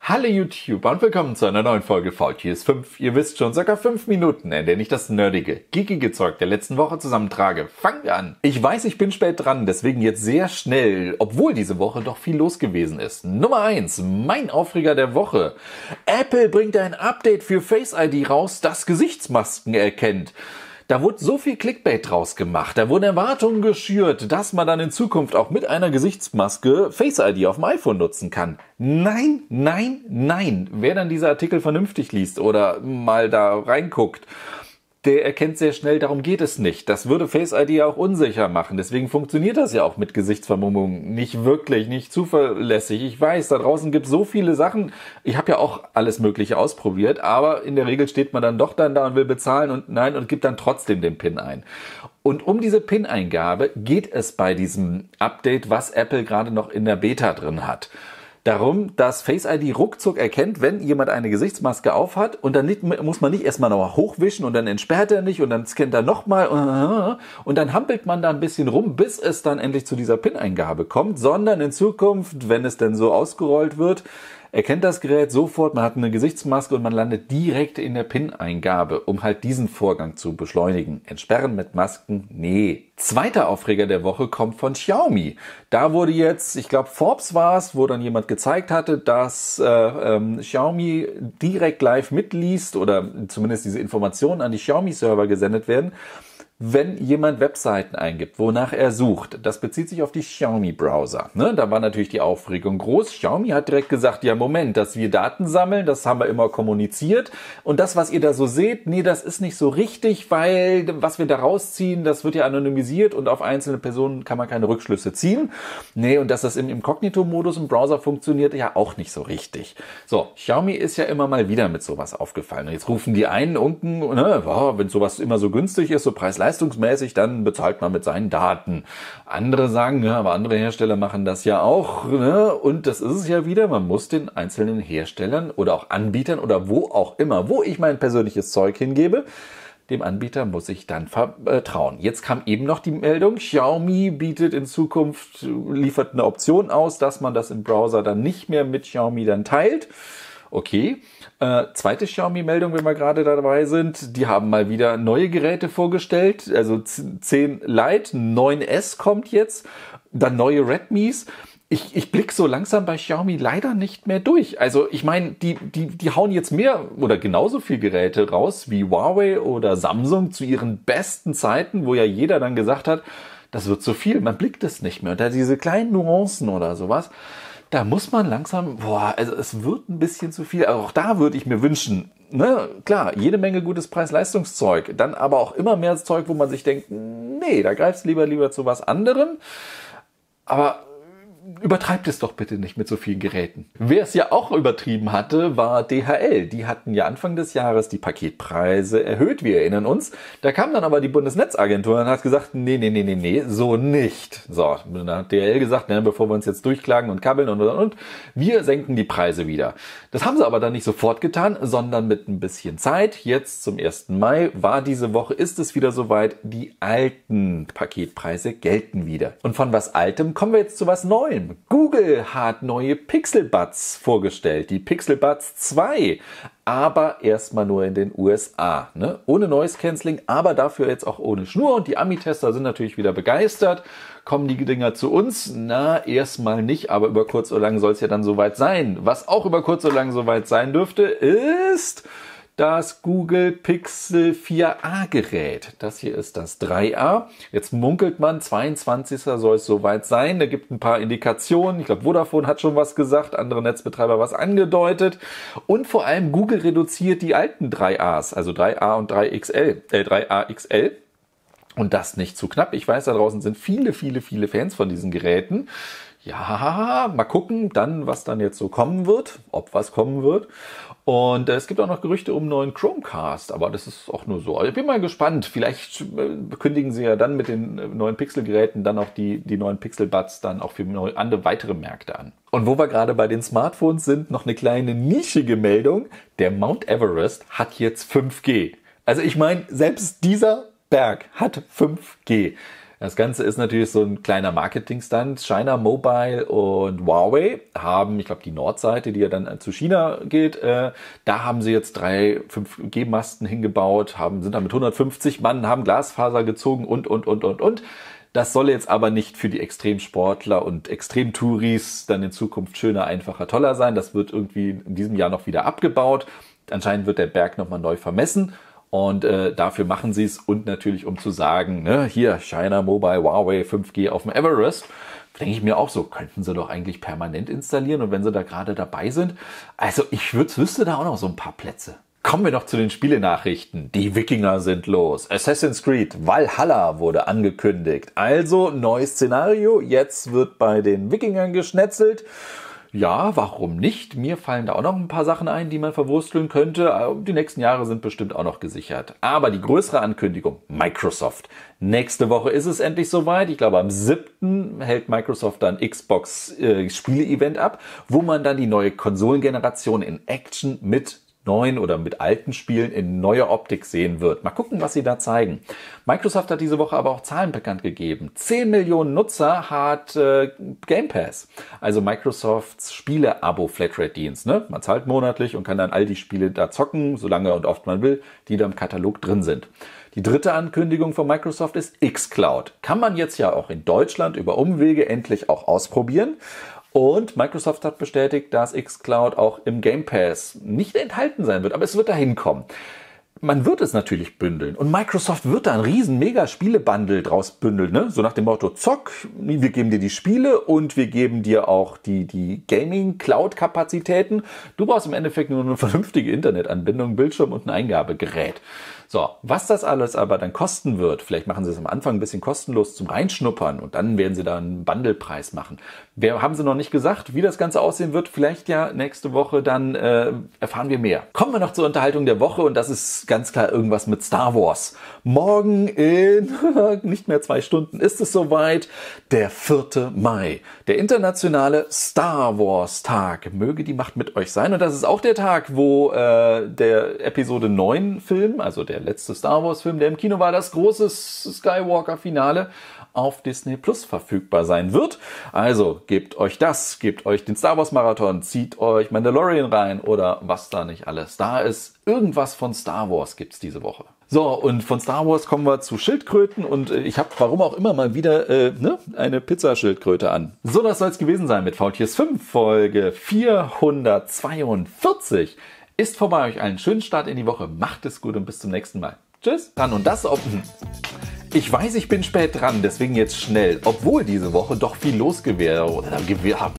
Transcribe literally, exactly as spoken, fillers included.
Hallo YouTube und willkommen zu einer neuen Folge V T S fünf. Ihr wisst schon, circa fünf Minuten, in denen ich das nerdige, geekige Zeug der letzten Woche zusammentrage. Fangen wir an. Ich weiß, ich bin spät dran, deswegen jetzt sehr schnell, obwohl diese Woche doch viel los gewesen ist. Nummer eins, mein Aufreger der Woche. Apple bringt ein Update für Face I D raus, das Gesichtsmasken erkennt. Da wurde so viel Clickbait draus gemacht, da wurden Erwartungen geschürt, dass man dann in Zukunft auch mit einer Gesichtsmaske Face I D auf dem iPhone nutzen kann. Nein, nein, nein. Wer dann diese Artikel vernünftig liest oder mal da reinguckt, der erkennt sehr schnell, darum geht es nicht. Das würde Face I D ja auch unsicher machen. Deswegen funktioniert das ja auch mit Gesichtsvermummung nicht wirklich, nicht zuverlässig. Ich weiß, da draußen gibt es so viele Sachen. Ich habe ja auch alles Mögliche ausprobiert, aber in der Regel steht man dann doch dann da und will bezahlen und nein und gibt dann trotzdem den PIN ein. Und um diese PIN-Eingabe geht es bei diesem Update, was Apple gerade noch in der Beta drin hat. Darum, dass Face I D ruckzuck erkennt, wenn jemand eine Gesichtsmaske aufhat und dann nicht, muss man nicht erstmal noch hochwischen und dann entsperrt er nicht und dann scannt er nochmal und dann hampelt man da ein bisschen rum, bis es dann endlich zu dieser PIN-Eingabe kommt, sondern in Zukunft, wenn es denn so ausgerollt wird, erkennt das Gerät sofort, man hat eine Gesichtsmaske und man landet direkt in der PIN-Eingabe, um halt diesen Vorgang zu beschleunigen. Entsperren mit Masken? Nee. Zweiter Aufreger der Woche kommt von Xiaomi. Da wurde jetzt, ich glaube Forbes war es, wo dann jemand gezeigt hatte, dass äh, ähm, Xiaomi direkt live mitliest oder zumindest diese Informationen an die Xiaomi-Server gesendet werden, wenn jemand Webseiten eingibt, wonach er sucht. Das bezieht sich auf die Xiaomi-Browser. Ne? Da war natürlich die Aufregung groß. Xiaomi hat direkt gesagt, ja Moment, dass wir Daten sammeln, das haben wir immer kommuniziert. Und das, was ihr da so seht, nee, das ist nicht so richtig, weil was wir da rausziehen, das wird ja anonymisiert und auf einzelne Personen kann man keine Rückschlüsse ziehen. Nee, und dass das im Inkognito-Modus im Browser funktioniert, ja auch nicht so richtig. So, Xiaomi ist ja immer mal wieder mit sowas aufgefallen. Und jetzt rufen die einen unken, ne, oh, wenn sowas immer so günstig ist, so preisleistungsmäßig, leistungsmäßig, dann bezahlt man mit seinen Daten. Andere sagen, ja, aber andere Hersteller machen das ja auch. Ne? Und das ist es ja wieder, man muss den einzelnen Herstellern oder auch Anbietern oder wo auch immer, wo ich mein persönliches Zeug hingebe, dem Anbieter muss ich dann vertrauen. Jetzt kam eben noch die Meldung, Xiaomi bietet in Zukunft, liefert eine Option aus, dass man das im Browser dann nicht mehr mit Xiaomi dann teilt. Okay. Äh, zweite Xiaomi-Meldung, wenn wir gerade dabei sind. Die haben mal wieder neue Geräte vorgestellt. Also zehn Lite, neun S kommt jetzt. Dann neue Redmis. Ich, ich blicke so langsam bei Xiaomi leider nicht mehr durch. Also ich meine, die, die, die hauen jetzt mehr oder genauso viel Geräte raus wie Huawei oder Samsung zu ihren besten Zeiten, wo ja jeder dann gesagt hat, das wird zu viel. Man blickt es nicht mehr. Und da diese kleinen Nuancen oder sowas, da muss man langsam, boah, also es wird ein bisschen zu viel. Auch da würde ich mir wünschen, ne, klar, jede Menge gutes Preis-Leistungszeug, dann aber auch immer mehr Zeug, wo man sich denkt, nee, da greifst du lieber lieber zu was anderem. Aber übertreibt es doch bitte nicht mit so vielen Geräten. Wer es ja auch übertrieben hatte, war D H L. Die hatten ja Anfang des Jahres die Paketpreise erhöht, wir erinnern uns. Da kam dann aber die Bundesnetzagentur und hat gesagt, nee, nee, nee, nee, nee, so nicht. So, dann hat D H L gesagt, ne, bevor wir uns jetzt durchklagen und kabbeln und, und, und, wir senken die Preise wieder. Das haben sie aber dann nicht sofort getan, sondern mit ein bisschen Zeit. Jetzt zum ersten Mai war diese Woche, ist es wieder soweit, die alten Paketpreise gelten wieder. Und von was Altem kommen wir jetzt zu was Neuem. Google hat neue Pixel Buds vorgestellt, die Pixel Buds zwei, aber erstmal nur in den U S A, ne? Ohne Noise Cancelling, aber dafür jetzt auch ohne Schnur und die Ami-Tester sind natürlich wieder begeistert. Kommen die Dinger zu uns? Na, erstmal nicht, aber über kurz oder lang soll es ja dann soweit sein. Was auch über kurz oder lang soweit sein dürfte, ist das Google Pixel vier a Gerät. Das hier ist das drei a. Jetzt munkelt man, zweiundzwanzigster soll es soweit sein. Da gibt ein paar Indikationen. Ich glaube, Vodafone hat schon was gesagt, andere Netzbetreiber was angedeutet. Und vor allem Google reduziert die alten drei a's, also drei a und drei X L, äh, drei a X L. Und das nicht zu knapp. Ich weiß, da draußen sind viele, viele, viele Fans von diesen Geräten. Ja, mal gucken dann, was dann jetzt so kommen wird, ob was kommen wird. Und äh, es gibt auch noch Gerüchte um einen neuen Chromecast, aber das ist auch nur so. Also ich bin mal gespannt. Vielleicht äh, kündigen sie ja dann mit den äh, neuen Pixel-Geräten dann auch die, die neuen Pixel-Buds dann auch für neue, andere weitere Märkte an. Und wo wir gerade bei den Smartphones sind, noch eine kleine nischige Meldung. Der Mount Everest hat jetzt fünf G. Also ich meine, selbst dieser Berg hat fünf G. Das Ganze ist natürlich so ein kleiner Marketing-Stunt. China Mobile und Huawei haben, ich glaube, die Nordseite, die ja dann zu China geht, äh, da haben sie jetzt drei fünf G Masten hingebaut, haben, sind da mit hundertfünfzig Mann, haben Glasfaser gezogen und, und, und, und, und. Das soll jetzt aber nicht für die Extremsportler und Extremtouris dann in Zukunft schöner, einfacher, toller sein. Das wird irgendwie in diesem Jahr noch wieder abgebaut. Anscheinend wird der Berg nochmal neu vermessen. Und äh, dafür machen sie es und natürlich um zu sagen, ne, hier China Mobile, Huawei, fünf G auf dem Everest, denke ich mir auch so, könnten sie doch eigentlich permanent installieren und wenn sie da gerade dabei sind. Also ich würd, wüsste da auch noch so ein paar Plätze. Kommen wir noch zu den Spielenachrichten. Die Wikinger sind los. Assassin's Creed Valhalla wurde angekündigt. Also neues Szenario, jetzt wird bei den Wikingern geschnetzelt. Ja, warum nicht? Mir fallen da auch noch ein paar Sachen ein, die man verwursteln könnte. Die nächsten Jahre sind bestimmt auch noch gesichert. Aber die größere Ankündigung, Microsoft. Nächste Woche ist es endlich soweit. Ich glaube, am siebten hält Microsoft dann Xbox-Spiele-Event ab, wo man dann die neue Konsolengeneration in Action mit neuen oder mit alten Spielen in neuer Optik sehen wird. Mal gucken, was sie da zeigen. Microsoft hat diese Woche aber auch Zahlen bekannt gegeben. zehn Millionen Nutzer hat äh, Game Pass, also Microsofts Spiele-Abo-Flatrate-Dienst. Ne? Man zahlt monatlich und kann dann all die Spiele da zocken, solange und oft man will, die da im Katalog drin sind. Die dritte Ankündigung von Microsoft ist xCloud. Kann man jetzt ja auch in Deutschland über Umwege endlich auch ausprobieren. Und Microsoft hat bestätigt, dass xCloud auch im Game Pass nicht enthalten sein wird, aber es wird dahin kommen. Man wird es natürlich bündeln und Microsoft wird da einen riesen Mega-Spiele-Bundle draus bündeln, ne? So nach dem Motto, zock, wir geben dir die Spiele und wir geben dir auch die, die Gaming-Cloud-Kapazitäten. Du brauchst im Endeffekt nur eine vernünftige Internetanbindung, Bildschirm und ein Eingabegerät. So, was das alles aber dann kosten wird, vielleicht machen sie es am Anfang ein bisschen kostenlos zum Reinschnuppern und dann werden sie da einen Bundlepreis machen. Wir haben sie noch nicht gesagt, wie das Ganze aussehen wird. Vielleicht ja nächste Woche, dann äh, erfahren wir mehr. Kommen wir noch zur Unterhaltung der Woche und das ist ganz klar irgendwas mit Star Wars. Morgen in nicht mehr zwei Stunden ist es soweit, der vierte Mai, der internationale Star Wars Tag. Möge die Macht mit euch sein und das ist auch der Tag, wo äh, der Episode neun Film, also der Der letzte Star Wars Film, der im Kino war, das große Skywalker-Finale auf Disney Plus verfügbar sein wird. Also gebt euch das, gebt euch den Star Wars Marathon, zieht euch Mandalorian rein oder was da nicht alles da ist. Irgendwas von Star Wars gibt's diese Woche. So, und von Star Wars kommen wir zu Schildkröten und äh, ich habe, warum auch immer, mal wieder äh, ne, eine Pizzaschildkröte an. So, das soll es gewesen sein mit V T S fünf, Folge vierhundertzweiundvierzig. Ist vorbei, euch einen schönen Start in die Woche. Macht es gut und bis zum nächsten Mal. Tschüss. Dran und das ob... Ich weiß, ich bin spät dran, deswegen jetzt schnell. Obwohl diese Woche doch viel los gewesen wäre.